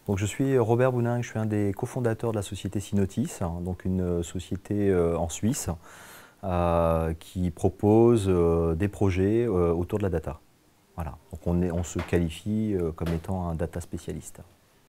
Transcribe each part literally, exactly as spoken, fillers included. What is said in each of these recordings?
Donc, je suis Robert Bounin, je suis un des cofondateurs de la société Synotis, hein, donc une société euh, en Suisse euh, qui propose euh, des projets euh, autour de la data. Voilà. Donc on, est, on se qualifie euh, comme étant un data spécialiste.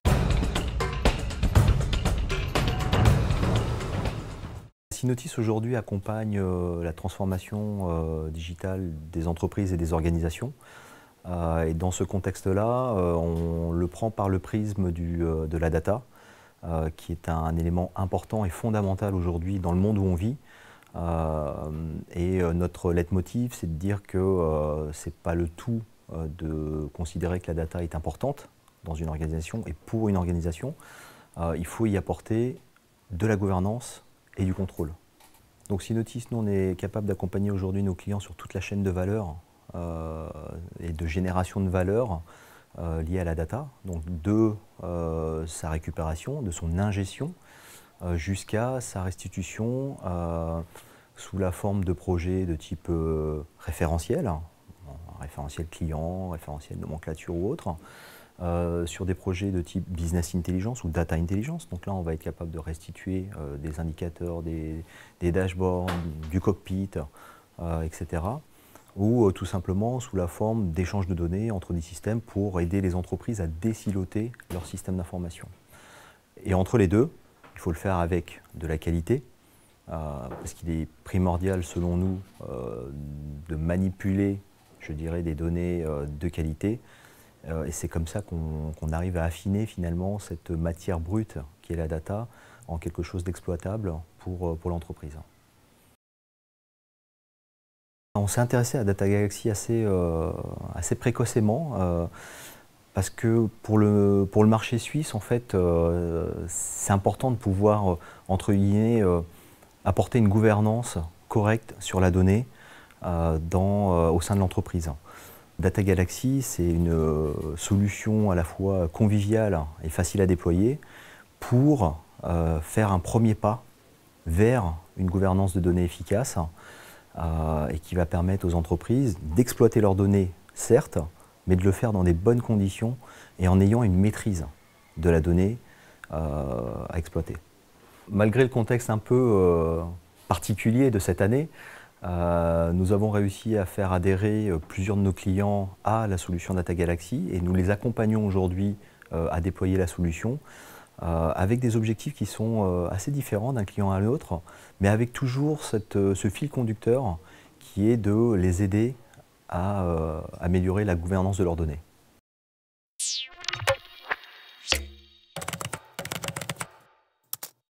Synotis aujourd'hui accompagne euh, la transformation euh, digitale des entreprises et des organisations. Euh, et dans ce contexte-là, euh, on le prend par le prisme du, euh, de la data, euh, qui est un, un élément important et fondamental aujourd'hui dans le monde où on vit. Euh, et euh, notre leitmotiv, c'est de dire que euh, ce n'est pas le tout euh, de considérer que la data est importante dans une organisation et pour une organisation. Euh, il faut y apporter de la gouvernance et du contrôle. Donc Synotis, nous, on est capable d'accompagner aujourd'hui nos clients sur toute la chaîne de valeur euh, et de génération de valeur euh, liée à la data, donc de euh, sa récupération, de son ingestion, euh, jusqu'à sa restitution euh, sous la forme de projets de type euh, référentiel, hein, référentiel client, référentiel nomenclature ou autre, euh, sur des projets de type business intelligence ou data intelligence. Donc là, on va être capable de restituer euh, des indicateurs, des, des dashboards, du cockpit, euh, et cetera. Ou euh, tout simplement sous la forme d'échanges de données entre des systèmes pour aider les entreprises à désiloter leur système d'information. Et entre les deux, il faut le faire avec de la qualité, euh, parce qu'il est primordial, selon nous, euh, de manipuler, je dirais, des données euh, de qualité. Euh, et c'est comme ça qu'on qu'on arrive à affiner finalement cette matière brute qui est la data en quelque chose d'exploitable pour, pour l'entreprise. On s'est intéressé à Data Galaxy assez, euh, assez précocement. Euh, Parce que pour le, pour le marché suisse, en fait, euh, c'est important de pouvoir, euh, entre guillemets, euh, apporter une gouvernance correcte sur la donnée euh, dans, euh, au sein de l'entreprise. Data Galaxy, c'est une euh, solution à la fois conviviale et facile à déployer pour euh, faire un premier pas vers une gouvernance de données efficace euh, et qui va permettre aux entreprises d'exploiter leurs données, certes, mais de le faire dans des bonnes conditions et en ayant une maîtrise de la donnée euh, à exploiter. Malgré le contexte un peu euh, particulier de cette année, euh, nous avons réussi à faire adhérer plusieurs de nos clients à la solution Data Galaxy et nous les accompagnons aujourd'hui euh, à déployer la solution euh, avec des objectifs qui sont euh, assez différents d'un client à l'autre, mais avec toujours cette, ce fil conducteur qui est de les aider à euh, améliorer la gouvernance de leurs données.